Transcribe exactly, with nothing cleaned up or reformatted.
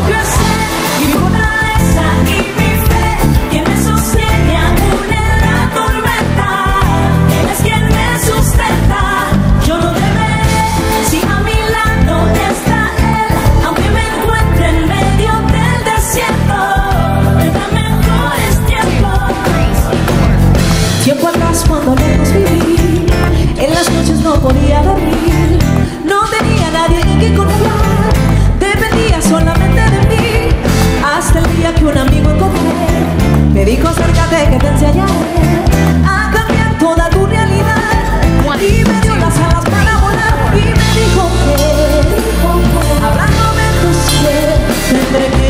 Yo sé mi fortaleza y mi fe, quien me sostiene aún en la tormenta. Él es quien me sustenta. Yo no temeré si a mi lado está Él, aunque me encuentre en medio del desierto. Tendrá mejores tiempos. Tiempo atrás cuando lejos viví, en las noches no podía dormir, no tenía nadie en quien confiar, dependía solamente de mí, hasta el día que un amigo encontré, me dijo acércate que te enseñaré a cambiar toda tu realidad, y me dio las alas para volar, y me dijo que, hablándome tus pies, tendré que